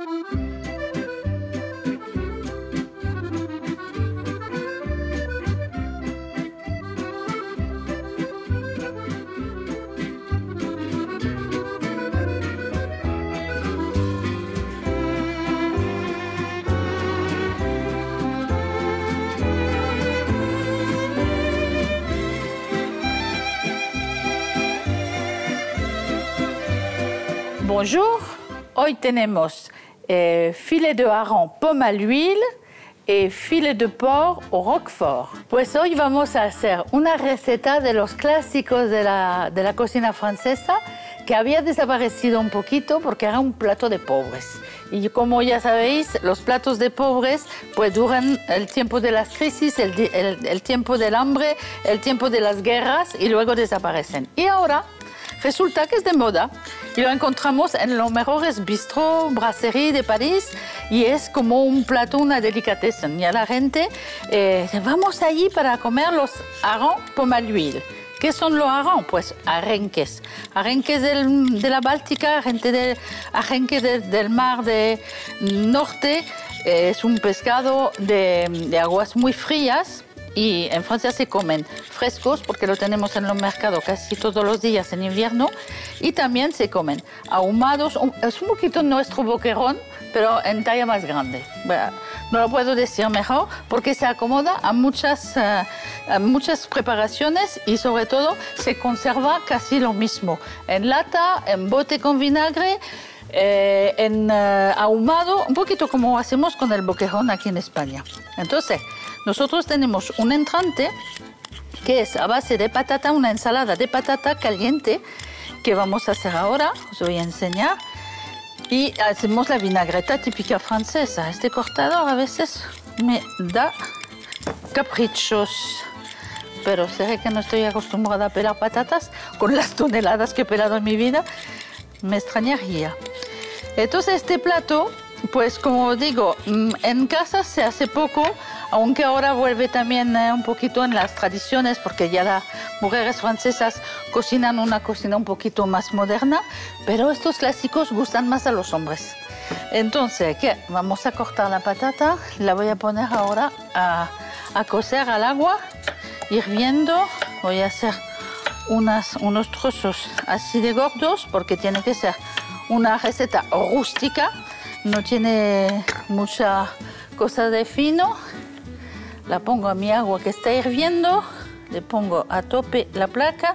Bonjour, hoy tenemos filet de hareng pomme à l'huile y filet de porc au roquefort. Pues hoy vamos a hacer una receta de los clásicos de la cocina francesa que había desaparecido un poquito porque era un plato de pobres. Y como ya sabéis, los platos de pobres pues duran el tiempo de las crisis, el tiempo del hambre, el tiempo de las guerras y luego desaparecen. Y ahora resulta que es de moda y lo encontramos en los mejores bistros, brasseries de París y es como un plato, una delicatessen. Y a la gente, vamos allí para comer los hareng pomme à l'huile. ¿Qué son los hareng? Pues arenques. Arenques de la Báltica, arenque del mar del norte. Es un pescado de aguas muy frías. Y en Francia se comen frescos porque lo tenemos en los mercados casi todos los días en invierno. Y también se comen ahumados. Es un poquito nuestro boquerón, pero en talla más grande. No lo puedo decir mejor porque se acomoda a muchas preparaciones y sobre todo se conserva casi lo mismo. En lata, en bote con vinagre, ahumado, un poquito como hacemos con el boquerón aquí en España. Entonces, nosotros tenemos un entrante que es a base de patata, una ensalada de patata caliente que vamos a hacer ahora, os voy a enseñar. Y hacemos la vinagreta típica francesa. Este cortador a veces me da caprichos, pero sé que no estoy acostumbrada a pelar patatas con las toneladas que he pelado en mi vida, me extrañaría. Entonces este plato, pues como digo, en casa se hace poco, aunque ahora vuelve también un poquito en las tradiciones, porque ya las mujeres francesas cocinan una cocina un poquito más moderna, pero estos clásicos gustan más a los hombres. Entonces, ¿qué? Vamos a cortar la patata, la voy a poner ahora a cocer al agua, hirviendo. Voy a hacer unos trozos así de gordos, porque tiene que ser una receta rústica, no tiene mucha cosa de fino. La pongo a mi agua que está hirviendo, le pongo a tope la placa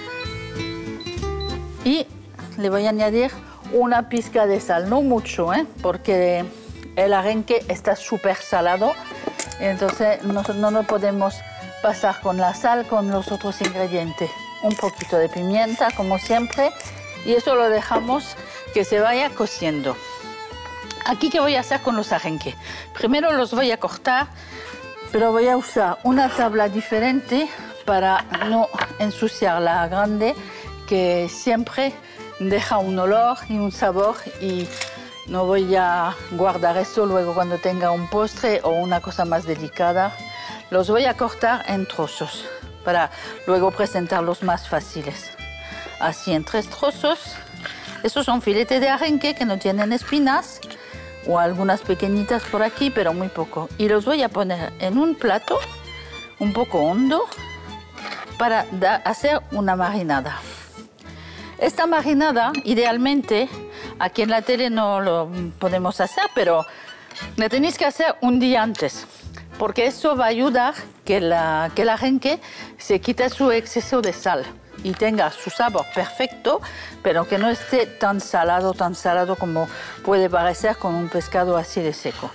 y le voy a añadir una pizca de sal, no mucho, porque el arenque está súper salado, entonces no lo podemos pasar con la sal con los otros ingredientes. Un poquito de pimienta, como siempre, y eso lo dejamos que se vaya cociendo. Aquí, ¿qué voy a hacer con los arenques? Primero los voy a cortar, pero voy a usar una tabla diferente para no ensuciar la grande, que siempre deja un olor y un sabor, y no voy a guardar eso luego cuando tenga un postre o una cosa más delicada. Los voy a cortar en trozos para luego presentarlos más fáciles. Así en 3 trozos. Estos son filetes de arenque que no tienen espinas, o algunas pequeñitas por aquí, pero muy poco. Y los voy a poner en un plato un poco hondo para hacer una marinada. Esta marinada, idealmente, aquí en la tele no lo podemos hacer, pero la tenéis que hacer un día antes, porque eso va a ayudar que el arenque se quite su exceso de sal y tenga su sabor perfecto, pero que no esté tan salado como puede parecer con un pescado así de seco.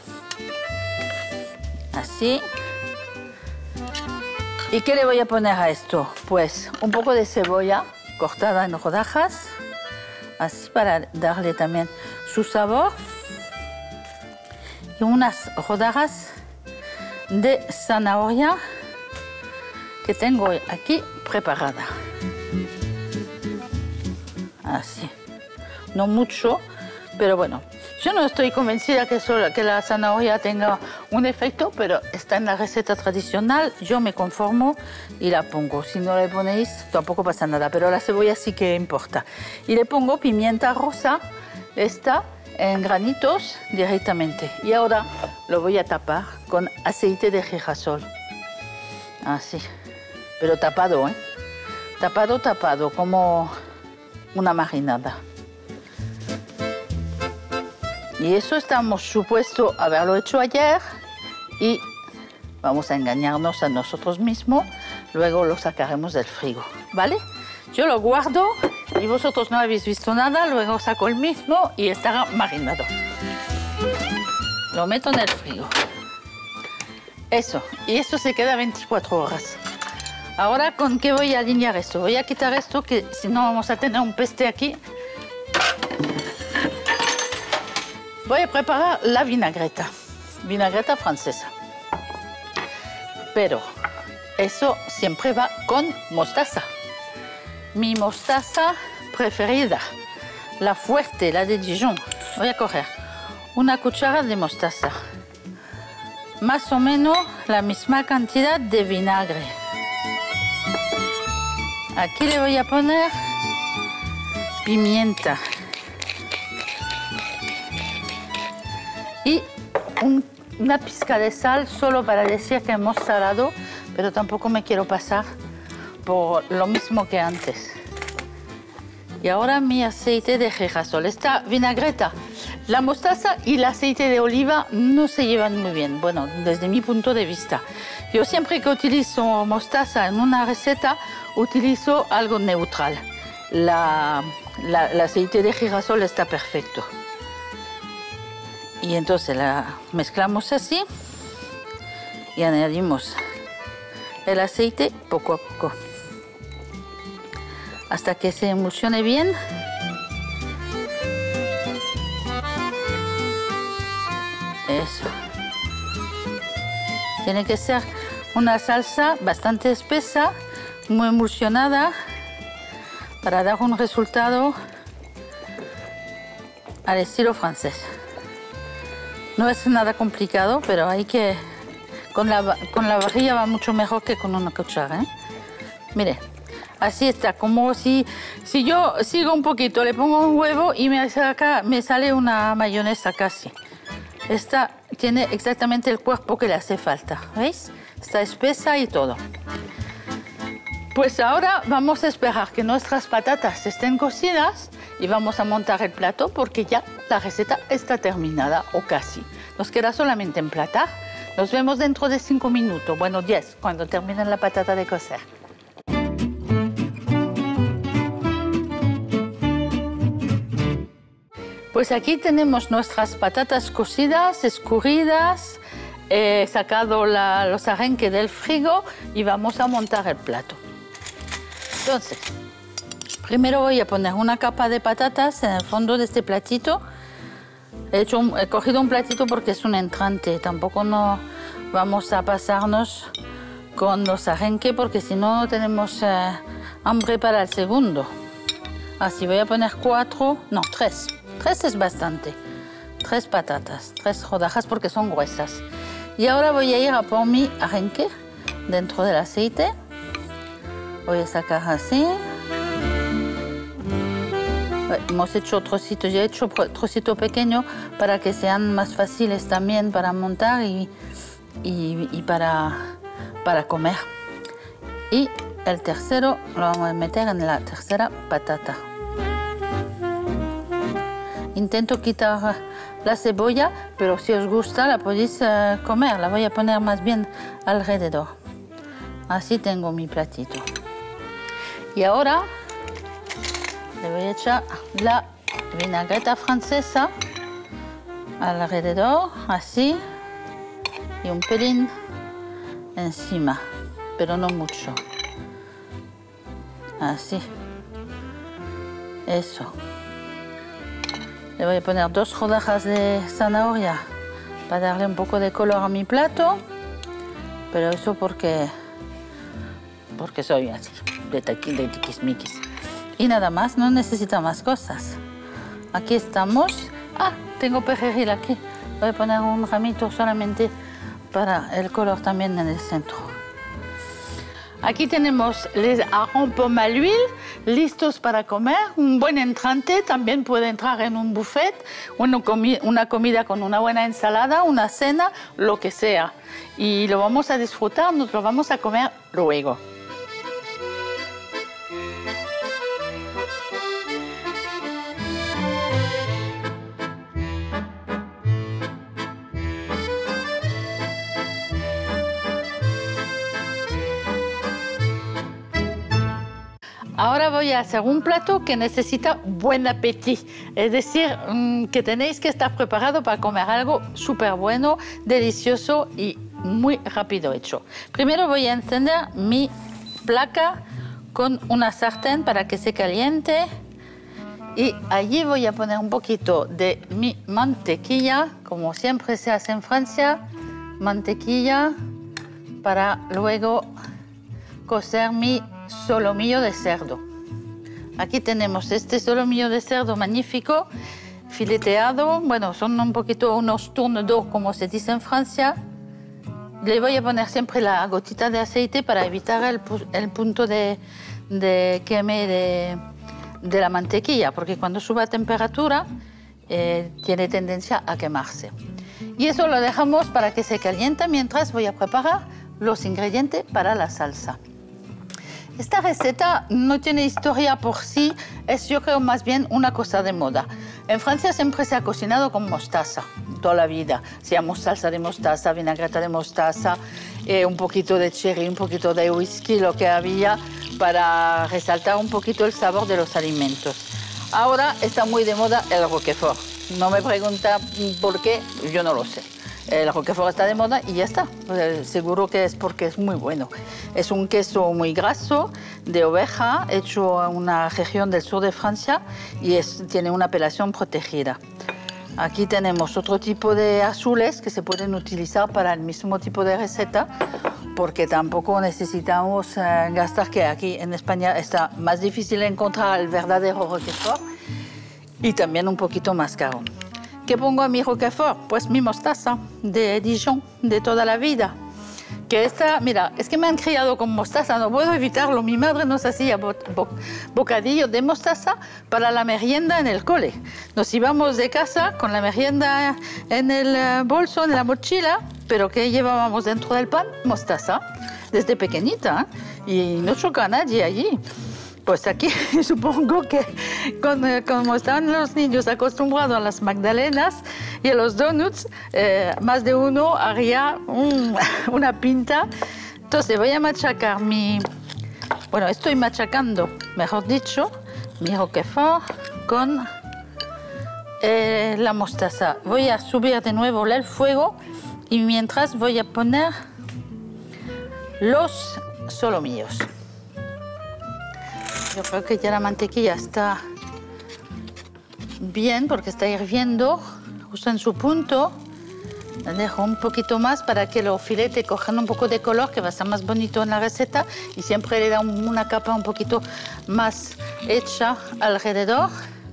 Así. ¿Y qué le voy a poner a esto? Pues un poco de cebolla cortada en rodajas, así para darle también su sabor. Y unas rodajas de zanahoria que tengo aquí preparada. Así, no mucho, pero bueno, yo no estoy convencida que la zanahoria tenga un efecto, pero está en la receta tradicional, yo me conformo y la pongo. Si no la ponéis, tampoco pasa nada, pero la cebolla sí que importa. Y le pongo pimienta rosa, esta en granitos directamente. Y ahora lo voy a tapar con aceite de girasol. Así. Pero tapado, ¿eh? Tapado, tapado, como una marinada. Y eso estamos supuestos a haberlo hecho ayer y vamos a engañarnos a nosotros mismos. Luego lo sacaremos del frigo, ¿vale? Yo lo guardo y vosotros no habéis visto nada, luego saco el mismo y estará marinado. Lo meto en el frigo. Eso, y eso se queda 24 horas. Ahora, ¿con qué voy a alinear esto? Voy a quitar esto, que si no vamos a tener un peste aquí. Voy a preparar la vinagreta francesa. Pero eso siempre va con mostaza. Mi mostaza preferida, la fuerte, la de Dijon. Voy a coger una cuchara de mostaza, más o menos la misma cantidad de vinagre. Aquí le voy a poner pimienta y una pizca de sal solo para decir que hemos salado, pero tampoco me quiero pasar por lo mismo que antes. Y ahora mi aceite de girasol. Esta vinagreta, la mostaza y el aceite de oliva no se llevan muy bien, bueno, desde mi punto de vista. Yo siempre que utilizo mostaza en una receta, utilizo algo neutral. El aceite de girasol está perfecto. Y entonces la mezclamos así y añadimos el aceite poco a poco hasta que se emulsione bien. Eso. Tiene que ser una salsa bastante espesa, muy emulsionada, para dar un resultado al estilo francés. No es nada complicado, pero hay que... Con la vajilla va mucho mejor que con una cuchara, ¿eh? Mire, así está, como si yo sigo un poquito, le pongo un huevo y me sale una mayonesa casi. Esta tiene exactamente el cuerpo que le hace falta, ¿veis? Está espesa y todo. Pues ahora vamos a esperar que nuestras patatas estén cocidas y vamos a montar el plato porque ya la receta está terminada o casi. Nos queda solamente emplatar. Nos vemos dentro de 5 minutos, bueno 10, cuando termine la patata de cocer. Pues aquí tenemos nuestras patatas cocidas, escurridas, he sacado los arenques del frigo y vamos a montar el plato. Entonces, primero voy a poner una capa de patatas en el fondo de este platito. He cogido un platito porque es un entrante, tampoco no vamos a pasarnos con los arenques porque si no tenemos hambre para el segundo. Así voy a poner 4, no 3. 3 es bastante. 3 patatas, 3 rodajas porque son gruesas. Y ahora voy a ir a por mi arenque dentro del aceite. Voy a sacar así. Hemos hecho trocitos, yo he hecho trocitos pequeños para que sean más fáciles también para montar y para comer. Y el tercero lo vamos a meter en la tercera patata. Intento quitar la cebolla, pero si os gusta la podéis comer. La voy a poner más bien alrededor. Así tengo mi platito. Y ahora le voy a echar la vinagreta francesa alrededor, así, y un pelín encima, pero no mucho. Así. Eso. Le voy a poner 2 rodajas de zanahoria para darle un poco de color a mi plato, pero eso porque soy así, de tiquismiquis. Y nada más, no necesita más cosas. Aquí estamos. Ah, tengo perejil aquí. Voy a poner un ramito solamente para el color también en el centro. Aquí tenemos les harengs pomme à l'huile, listos para comer. Un buen entrante también puede entrar en un buffet, una comida con una buena ensalada, una cena, lo que sea. Y lo vamos a disfrutar, nos lo vamos a comer luego. Ahora voy a hacer un plato que necesita buen apetito, es decir, que tenéis que estar preparado para comer algo súper bueno, delicioso y muy rápido hecho. Primero voy a encender mi placa con una sartén para que se caliente y allí voy a poner un poquito de mi mantequilla, como siempre se hace en Francia, mantequilla para luego cocer mi solomillo de cerdo. Aquí tenemos este solomillo de cerdo magnífico, fileteado. Bueno, son un poquito unos tourne d'eau, como se dice en Francia. Le voy a poner siempre la gotita de aceite para evitar el punto de queme de la mantequilla, porque cuando sube a temperatura tiene tendencia a quemarse. Y eso lo dejamos para que se caliente mientras voy a preparar los ingredientes para la salsa. Esta receta no tiene historia por sí, es yo creo más bien una cosa de moda. En Francia siempre se ha cocinado con mostaza, toda la vida. Hacíamos salsa de mostaza, vinagreta de mostaza, un poquito de cherry, un poquito de whisky, lo que había para resaltar un poquito el sabor de los alimentos. Ahora está muy de moda el Roquefort. No me pregunta por qué, yo no lo sé. El Roquefort está de moda y ya está. Seguro que es porque es muy bueno. Es un queso muy graso de oveja hecho en una región del sur de Francia y tiene una apelación protegida. Aquí tenemos otro tipo de azules que se pueden utilizar para el mismo tipo de receta porque tampoco necesitamos gastar, que aquí en España está más difícil encontrar el verdadero Roquefort y también un poquito más caro. ¿Qué pongo a mi Roquefort? Pues mi mostaza de Dijon de toda la vida. Que esta, mira, es que me han criado con mostaza, no puedo evitarlo. Mi madre nos hacía bocadillo de mostaza para la merienda en el cole. Nos íbamos de casa con la merienda en el bolso, en la mochila, pero ¿qué llevábamos dentro del pan? Mostaza, desde pequeñita, ¿eh? Y no choca a nadie allí. Pues aquí supongo que como están los niños acostumbrados a las magdalenas y a los donuts, más de uno haría una pinta. Entonces voy a machacar bueno, estoy machacando, mejor dicho, mi Roquefort con la mostaza. Voy a subir de nuevo el fuego y mientras voy a poner los solomillos. Yo creo que ya la mantequilla está bien porque está hirviendo justo en su punto. La dejo un poquito más para que los filetes cojan un poco de color, que va a ser más bonito en la receta y siempre le da una capa un poquito más hecha alrededor.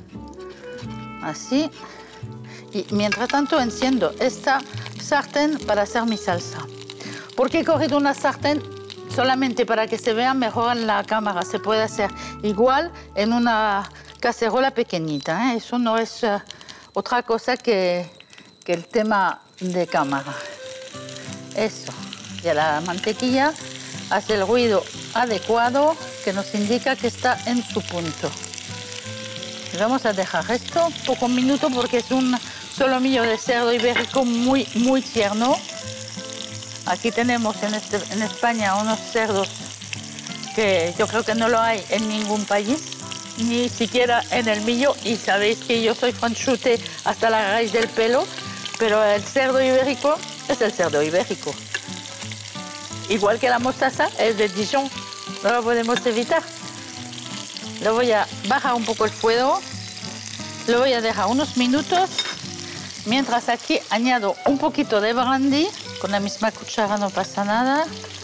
Así. Y mientras tanto enciendo esta sartén para hacer mi salsa. ¿Por qué he cogido una sartén? Solamente para que se vea mejor en la cámara. Se puede hacer igual en una cacerola pequeñita, ¿eh? Eso no es otra cosa que el tema de cámara. Eso. Ya la mantequilla hace el ruido adecuado que nos indica que está en su punto. Y vamos a dejar esto pocos minutos porque es un solomillo de cerdo ibérico muy, muy tierno. Aquí tenemos en España unos cerdos que yo creo que no lo hay en ningún país, ni siquiera en el mío. Y sabéis que yo soy franchute hasta la raíz del pelo, pero el cerdo ibérico es el cerdo ibérico. Igual que la mostaza es de Dijon, no lo podemos evitar. Lo voy a bajar un poco el fuego, lo voy a dejar unos minutos, mientras aquí añado un poquito de brandy. Con la misma cuchara no pasa nada.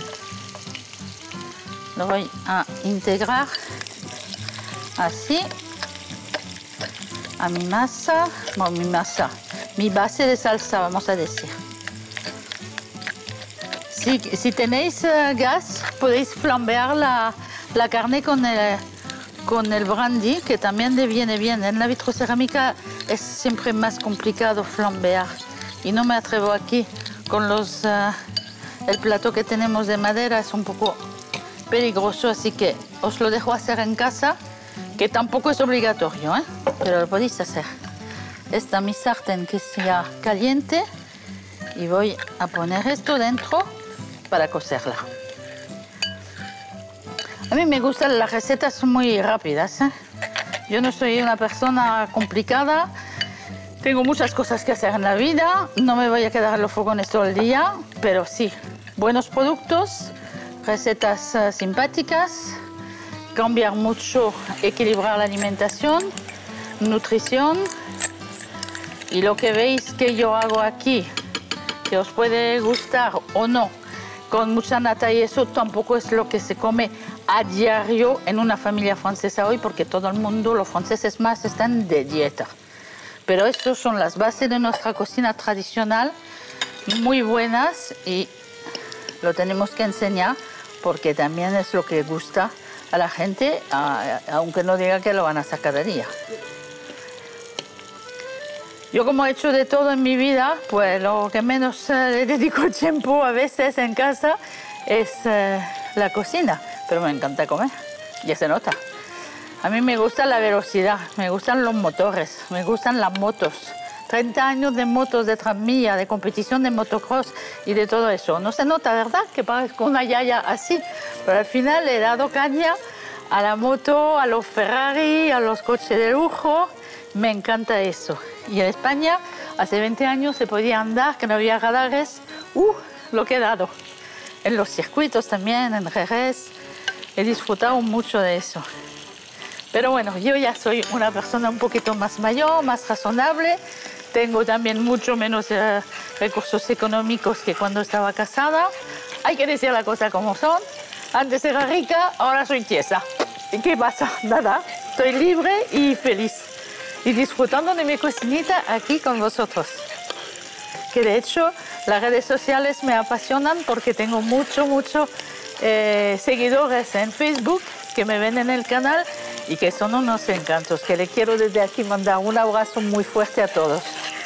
Lo voy a integrar así a mi masa, bueno, mi base de salsa, vamos a decir. Si tenéis gas, podéis flambear la carne con el brandy, que también le viene bien. En la vitrocerámica es siempre más complicado flambear y no me atrevo aquí con el plato que tenemos de madera, es un poco peligroso, así que os lo dejo hacer en casa, que tampoco es obligatorio, ¿eh? Pero lo podéis hacer. Esta mi sartén que sea caliente y voy a poner esto dentro para cocerla. A mí me gustan las recetas muy rápidas, ¿eh? Yo no soy una persona complicada, tengo muchas cosas que hacer en la vida, no me voy a quedar en los fogones todo el día, pero sí, buenos productos, recetas simpáticas, cambiar mucho, equilibrar la alimentación, nutrición. Y lo que veis que yo hago aquí, que os puede gustar o no, con mucha nata y eso tampoco es lo que se come a diario en una familia francesa hoy, porque todo el mundo, los franceses más, están de dieta. Pero estas son las bases de nuestra cocina tradicional, muy buenas, y lo tenemos que enseñar porque también es lo que gusta a la gente, aunque no diga que lo van a hacer cada día. Yo, como he hecho de todo en mi vida, pues lo que menos le dedico tiempo a veces en casa es la cocina, pero me encanta comer, ya se nota. A mí me gusta la velocidad, me gustan los motores, me gustan las motos. 30 años de motos, de tranvía, de competición de motocross y de todo eso. No se nota, ¿verdad? Que parezco una yaya así, pero al final he dado caña a la moto, a los Ferrari, a los coches de lujo. Me encanta eso. Y en España, hace 20 años se podía andar, que no había radares. Lo que he dado. En los circuitos también, en Jerez. He disfrutado mucho de eso. Pero bueno, yo ya soy una persona un poquito más mayor, más razonable. Tengo también mucho menos recursos económicos que cuando estaba casada. Hay que decir las cosas como son. Antes era rica, ahora soy tiesa. ¿Y qué pasa? Nada. Estoy libre y feliz. Y disfrutando de mi cocinita aquí con vosotros. Que de hecho las redes sociales me apasionan porque tengo muchos seguidores en Facebook que me ven en el canal y que son unos encantos, que le quiero desde aquí mandar un abrazo muy fuerte a todos.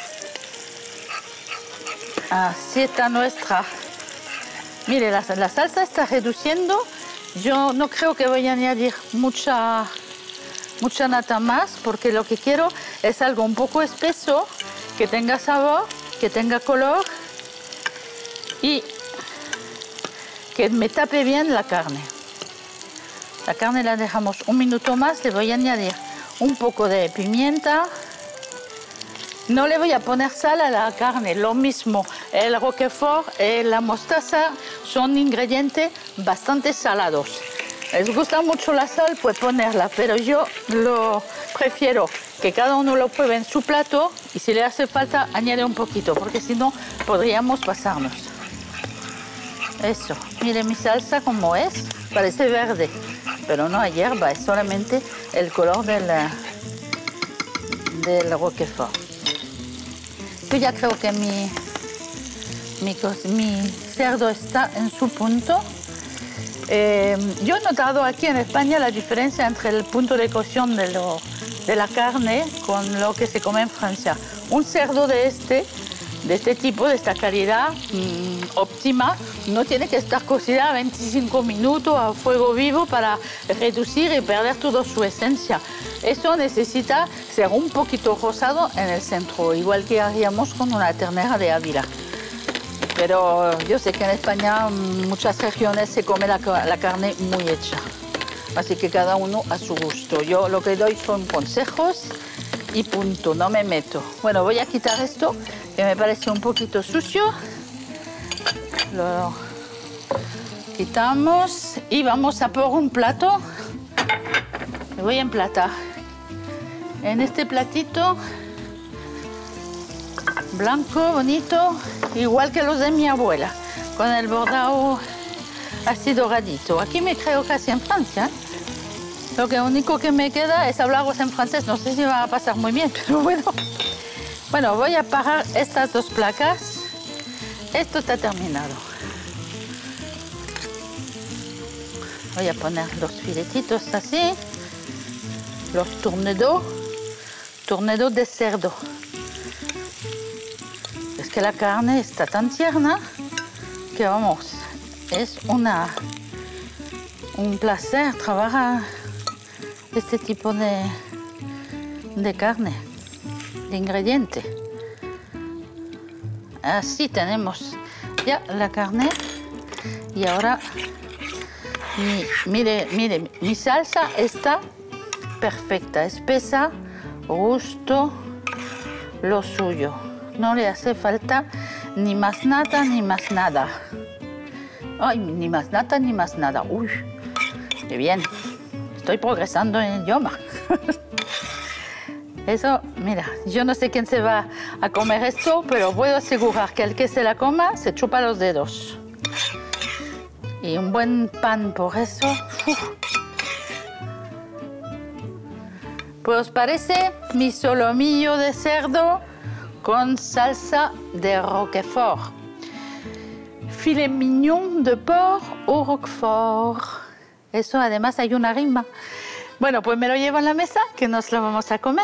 Así está nuestra. Mire, la salsa está reduciendo. Yo no creo que voy a añadir mucha nata más, porque lo que quiero es algo un poco espeso, que tenga sabor, que tenga color y que me tape bien la carne. La carne la dejamos un minuto más, le voy a añadir un poco de pimienta. No le voy a poner sal a la carne, lo mismo. El roquefort y la mostaza son ingredientes bastante salados. Les gusta mucho la sal, pues ponerla, pero yo lo prefiero que cada uno lo pruebe en su plato y si le hace falta añade un poquito, porque si no podríamos pasarnos. Eso, mire mi salsa como es, parece verde, pero no hay hierba, es solamente el color del roquefort. Yo ya creo que mi cerdo está en su punto. Yo he notado aquí en España la diferencia entre el punto de cocción de la carne con lo que se come en Francia. Un cerdo de este tipo, de esta calidad óptima, no tiene que estar cocida 25 minutos a fuego vivo para reducir y perder toda su esencia. Eso necesita ser un poquito rosado en el centro, igual que haríamos con una ternera de Ávila. Pero yo sé que en España muchas regiones se come la carne muy hecha. Así que cada uno a su gusto. Yo lo que doy son consejos y punto, no me meto. Bueno, voy a quitar esto, que me parece un poquito sucio. Lo quitamos y vamos a por un plato. Me voy a emplatar. En este platito blanco, bonito, igual que los de mi abuela, con el bordado así doradito. Aquí me creo casi en Francia, ¿eh? Lo único que me queda es hablaros en francés. No sé si va a pasar muy bien, pero bueno. Bueno, voy a parar estas dos placas. Esto está terminado. Voy a poner los filetitos así, los tournedos de cerdo. Es que la carne está tan tierna que vamos, es un placer trabajar este tipo de carne, de ingrediente. Así tenemos ya la carne y ahora mire, mi salsa está perfecta, espesa, gusto, lo suyo. No le hace falta ni más nada ni más nada. Ay, ni más nada ni más nada. Uy, qué bien. Estoy progresando en el idioma. Eso, mira, yo no sé quién se va a comer esto, pero puedo asegurar que el que se la coma se chupa los dedos. Y un buen pan por eso. Pues os parece mi solomillo de cerdo con salsa de roquefort. Filet mignon de porc au roquefort. Eso además hay una rima. Bueno, pues me lo llevo a la mesa que nos lo vamos a comer.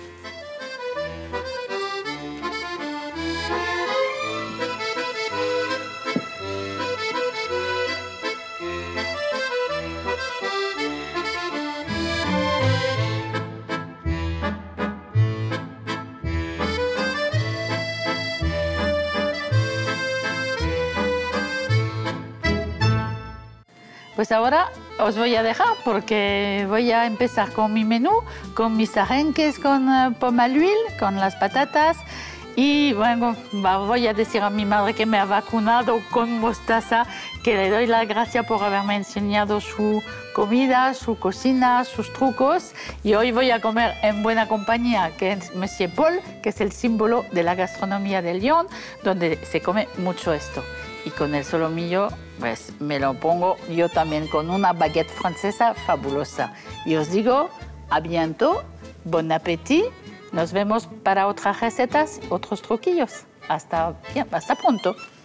Pues ahora os voy a dejar porque voy a empezar con mi menú, con mis arenques con pomme à l'huile, con las patatas y bueno, voy a decir a mi madre que me ha vacunado con mostaza, que le doy las gracias por haberme enseñado su comida, su cocina, sus trucos y hoy voy a comer en buena compañía, que es Monsieur Paul, que es el símbolo de la gastronomía de Lyon, donde se come mucho esto. Y con el solomillo, pues me lo pongo yo también con una baguette francesa fabulosa. Y os digo, a bientôt, bon appétit. Nos vemos para otras recetas, otros truquillos. Hasta pronto.